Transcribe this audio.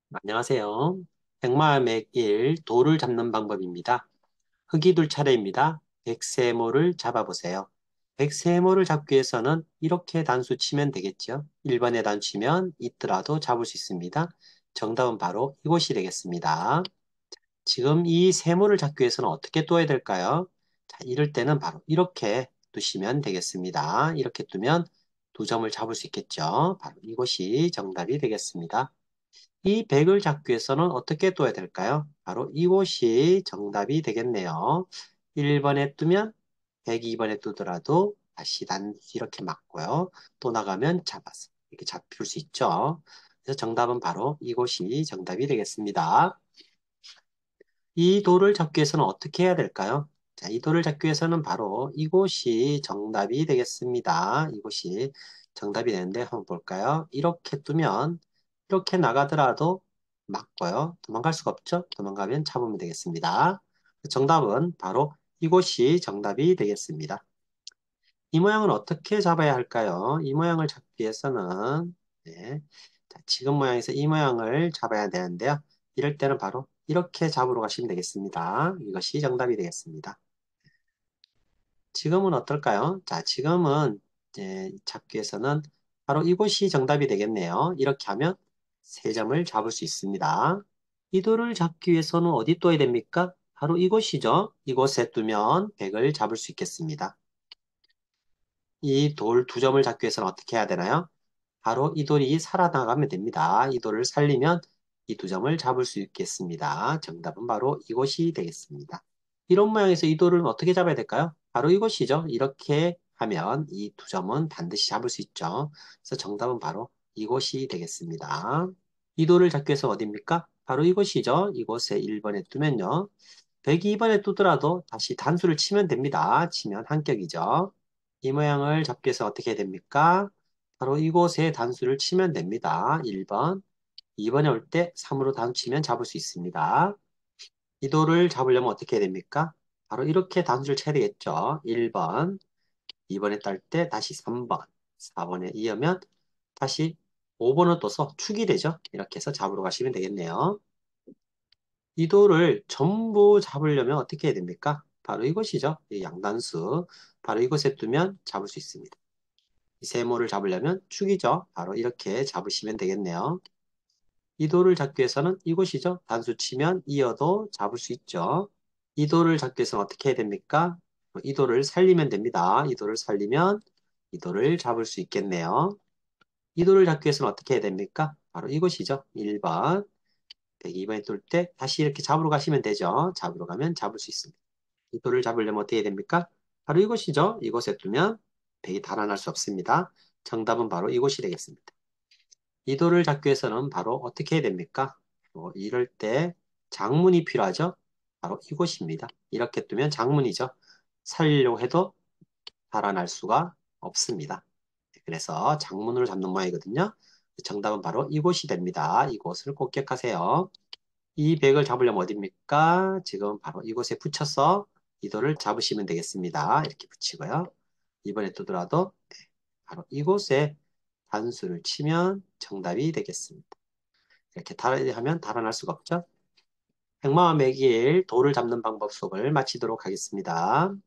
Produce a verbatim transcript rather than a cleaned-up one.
안녕하세요. 백마의 일 돌을 잡는 방법입니다. 흙이 둘 차례입니다. 백세모를 잡아보세요. 백세모를 잡기 위해서는 이렇게 단수 치면 되겠죠. 일 번에 단수 치면 있더라도 잡을 수 있습니다. 정답은 바로 이곳이 되겠습니다. 지금 이 세모를 잡기 위해서는 어떻게 둬야 될까요? 자, 이럴 때는 바로 이렇게 두시면 되겠습니다. 이렇게 두면 두 점을 잡을 수 있겠죠. 바로 이곳이 정답이 되겠습니다. 이 백을 잡기 위해서는 어떻게 둬야 될까요? 바로 이곳이 정답이 되겠네요. 일 번에 뜨면 백 이 번에 뜨더라도 다시 단 이렇게 맞고요. 또 나가면 잡아서 이렇게 잡힐 수 있죠. 그래서 정답은 바로 이곳이 정답이 되겠습니다. 이 돌을 잡기 위해서는 어떻게 해야 될까요? 자, 이 돌을 잡기 위해서는 바로 이곳이 정답이 되겠습니다. 이곳이 정답이 되는데 한번 볼까요? 이렇게 두면 이렇게 나가더라도 맞고요. 도망갈 수가 없죠? 도망가면 잡으면 되겠습니다. 정답은 바로 이곳이 정답이 되겠습니다. 이 모양은 어떻게 잡아야 할까요? 이 모양을 잡기 위해서는 네. 자, 지금 모양에서 이 모양을 잡아야 되는데요. 이럴 때는 바로 이렇게 잡으러 가시면 되겠습니다. 이것이 정답이 되겠습니다. 지금은 어떨까요? 자, 지금은 이제 잡기 위해서는 바로 이곳이 정답이 되겠네요. 이렇게 하면 세 점을 잡을 수 있습니다. 이 돌을 잡기 위해서는 어디 둬야 됩니까? 바로 이곳이죠. 이곳에 두면 백을 잡을 수 있겠습니다. 이 돌 두 점을 잡기 위해서는 어떻게 해야 되나요? 바로 이 돌이 살아나가면 됩니다. 이 돌을 살리면 이 두 점을 잡을 수 있겠습니다. 정답은 바로 이곳이 되겠습니다. 이런 모양에서 이 돌을 어떻게 잡아야 될까요? 바로 이곳이죠. 이렇게 하면 이 두 점은 반드시 잡을 수 있죠. 그래서 정답은 바로 이곳이 되겠습니다. 이 돌을 잡기 위해서 어디입니까? 바로 이곳이죠. 이곳에 일 번에 두면요. 백 이 번에 두더라도 다시 단수를 치면 됩니다. 치면 합격이죠. 이 모양을 잡기 위해서 어떻게 해야 됩니까? 바로 이곳에 단수를 치면 됩니다. 일 번, 이 번에 올 때 삼으로 단수 치면 잡을 수 있습니다. 이 돌을 잡으려면 어떻게 해야 됩니까? 바로 이렇게 단수를 쳐야 되겠죠. 일 번, 이 번에 딸 때 다시 삼 번, 사 번에 이으면 다시 오 번을 떠서 축이 되죠. 이렇게 해서 잡으러 가시면 되겠네요. 이 돌을 전부 잡으려면 어떻게 해야 됩니까? 바로 이것이죠. 이 양단수. 바로 이것에 두면 잡을 수 있습니다. 이 세모를 잡으려면 축이죠. 바로 이렇게 잡으시면 되겠네요. 이 돌을 잡기 위해서는 이곳이죠. 단수 치면 이어도 잡을 수 있죠. 이 돌을 잡기 위해서는 어떻게 해야 됩니까? 이 돌을 살리면 됩니다. 이 돌을 살리면 이 돌을 잡을 수 있겠네요. 이 돌을 잡기 위해서는 어떻게 해야 됩니까? 바로 이곳이죠. 일 번. 백 이 번에 뚫을 때 다시 이렇게 잡으러 가시면 되죠. 잡으러 가면 잡을 수 있습니다. 이 돌을 잡으려면 어떻게 해야 됩니까? 바로 이곳이죠. 이곳에 두면 백이 달아날 수 없습니다. 정답은 바로 이곳이 되겠습니다. 이 돌을 잡기 위해서는 바로 어떻게 해야 됩니까? 어, 이럴 때 장문이 필요하죠. 바로 이곳입니다. 이렇게 두면 장문이죠. 살려고 해도 달아날 수가 없습니다. 그래서 장문으로 잡는 모양이거든요. 정답은 바로 이곳이 됩니다. 이곳을 꼭 기억하세요. 이 백을 잡으려면 어디입니까? 지금 바로 이곳에 붙여서 이 돌을 잡으시면 되겠습니다. 이렇게 붙이고요. 이번에 뜨더라도 바로 이곳에 단수를 치면 정답이 되겠습니다. 이렇게 하면 달아날 수가 없죠. 백마와 매기일 돌을 잡는 방법 수업을 마치도록 하겠습니다.